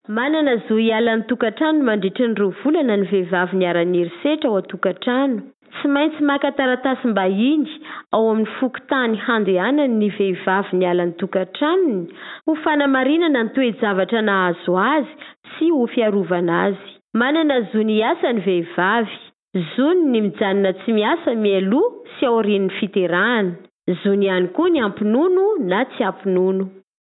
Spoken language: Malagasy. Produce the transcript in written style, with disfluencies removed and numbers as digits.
Manana zo hiala ny tokantrano mandritra ny 2 volana ny vehivavy niara-nierisetra ao an-tokantrano. Tsy maintsy maka taratasy-mbahiny ao amin'ny fokontany handehanany ny vehivavy niala ny tokantranony ho fanamarinana ny toe-javatra nahazo azy sy ho fiarovana azy. Manana zo ny asa ny vehivavy. Zony ny mijanona tsy miasa mialoha sy aorian'ny fiterahana. Zony ihany koa ny ampinono na tsy ampinono.